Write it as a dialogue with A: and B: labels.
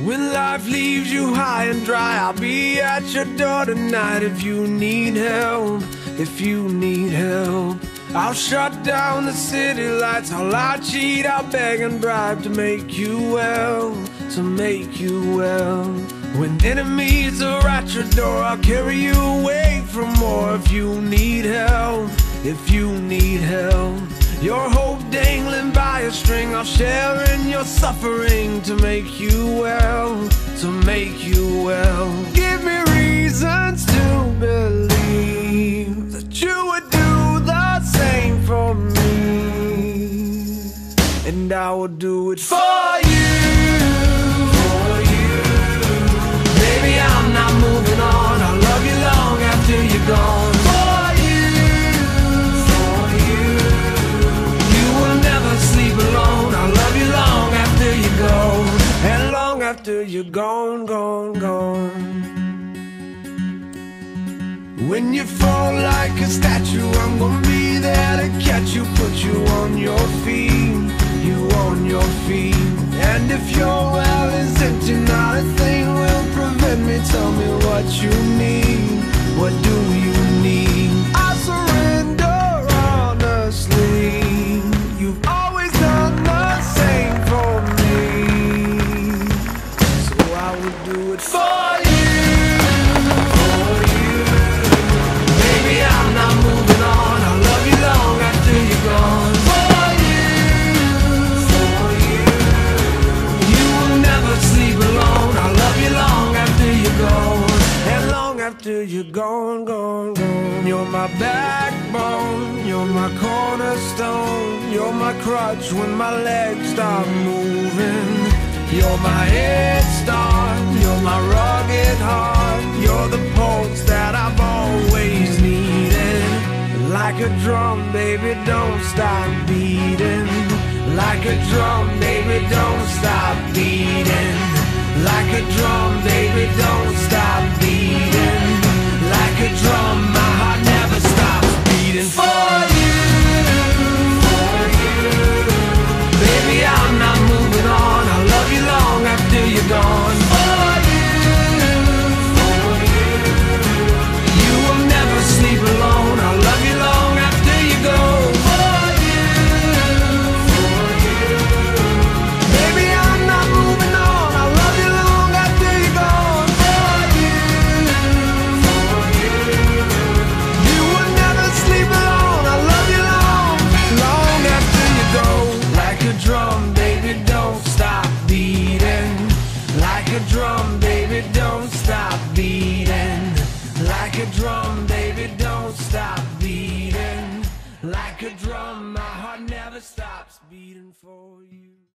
A: When life leaves you high and dry, I'll be at your door tonight. If you need help, if you need help, I'll shut down the city lights. I'll lie, cheat, I'll beg and bribe to make you well, to make you well. When enemies are at your door, I'll carry you away from more. If you need help, if you need help, your hope dangling by a string, I'll share in your suffering to make you well, to make you well. Give me reasons to believe that you would do the same for me, and I will do it for you, for you. Baby, I'm not moving on. I'll love you long after you're gone. After you're gone, gone, gone. When you fall like a statue, I'm gonna be there to catch you, put you on your feet, you on your feet. And if your well is empty, not a thing will prevent me. Tell me what you need, what do you need? I surrender honestly. You've always done the same for me. I would do it for you, for you. Baby, I'm not moving on. I'll love you long after you're gone. For you, for you. You will never sleep alone. I'll love you long after you're gone, and long after you're gone, gone, gone. You're my backbone, you're my cornerstone, you're my crutch when my legs stop moving. You're my head start, you're my rugged heart, you're the pulse that I've always needed. Like a drum, baby, don't stop beating. Like a drum, baby, don't stop beating. Like a drum, baby, don't stop beating. Like a drum, my heart never stops beating. For you, for you. Baby, I'm not moving on. I'll love you long after you're gone. For you, for you. You will never sleep alone. I'll love you long after you go. For you, for you. Baby, I'm not moving on. I'll love you long after you're gone. For you, for you. You will never sleep alone. I'll love you long, long after you go. Like a drum, baby, don't stop beating. Like a drum, baby, don't stop beating. Like a drum, baby, don't stop beating. Like a drum, my heart never stops beating for you.